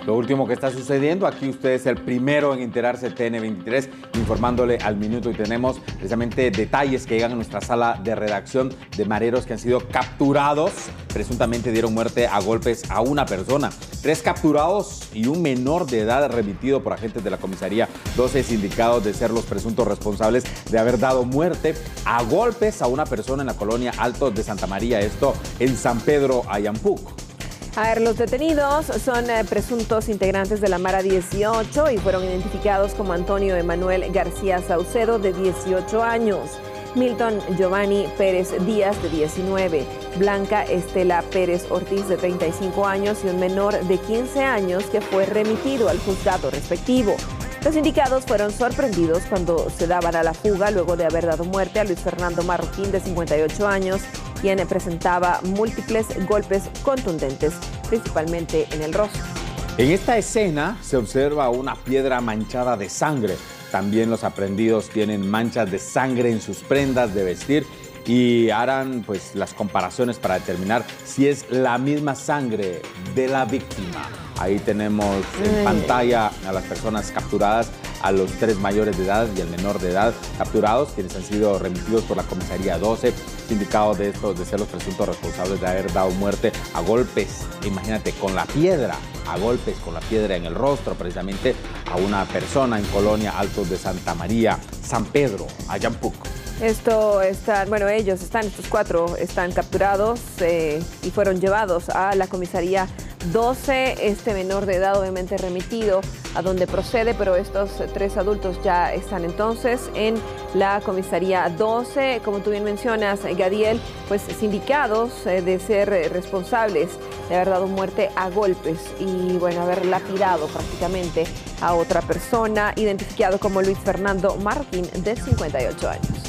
Lo último que está sucediendo, aquí usted es el primero en enterarse, TN23, informándole al minuto, y tenemos precisamente detalles que llegan a nuestra sala de redacción de mareros que han sido capturados. Presuntamente dieron muerte a golpes a una persona. 3 capturados y un menor de edad remitido por agentes de la comisaría 12 indicados de ser los presuntos responsables de haber dado muerte a golpes a una persona en la colonia Altos de Santa María, esto en San Pedro, Ayampuc. A ver, los detenidos son presuntos integrantes de la Mara 18 y fueron identificados como Antonio Emanuel García Saucedo, de 18 años, Milton Giovanni Pérez Díaz, de 19, Blanca Estela Pérez Ortiz, de 35 años, y un menor de 15 años que fue remitido al juzgado respectivo. Los indicados fueron sorprendidos cuando se daban a la fuga luego de haber dado muerte a Luis Fernando Marroquín, de 58 años, quien presentaba múltiples golpes contundentes, principalmente en el rostro. En esta escena se observa una piedra manchada de sangre. También los aprehendidos tienen manchas de sangre en sus prendas de vestir y harán pues las comparaciones para determinar si es la misma sangre de la víctima. Ahí tenemos en pantalla a las personas capturadas, a los 3 mayores de edad y el menor de edad capturados, quienes han sido remitidos por la comisaría 12, indicados de estos de ser los presuntos responsables de haber dado muerte a golpes, imagínate, con la piedra, a golpes con la piedra en el rostro, precisamente a una persona en colonia Altos de Santa María, San Pedro, Ayampuc. Estos 4 están capturados y fueron llevados a la comisaría 12, este menor de edad obviamente remitido a donde procede, pero estos 3 adultos ya están entonces en la comisaría 12, como tú bien mencionas, Gadiel, pues sindicados de ser responsables de haber dado muerte a golpes y bueno, haber lapidado prácticamente a otra persona, identificado como Luis Fernando Marroquín, de 58 años.